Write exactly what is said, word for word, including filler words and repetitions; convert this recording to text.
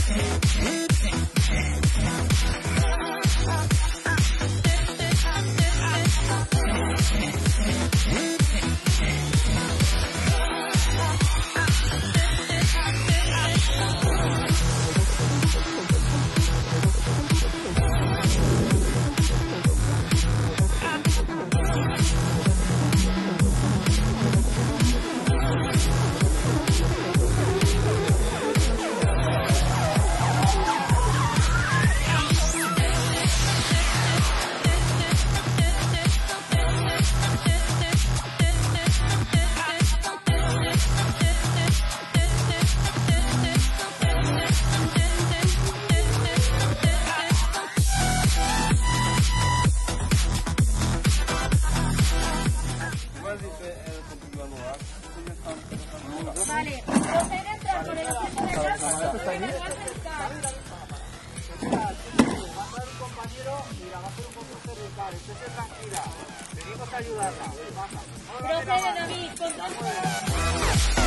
Vale, procede a entrar por el acceso de casa, no me vengo a acercar. Va a entrar un compañero y la va a hacer un poco cervical, estése tranquila. Venimos a ayudarla. Procede, David, con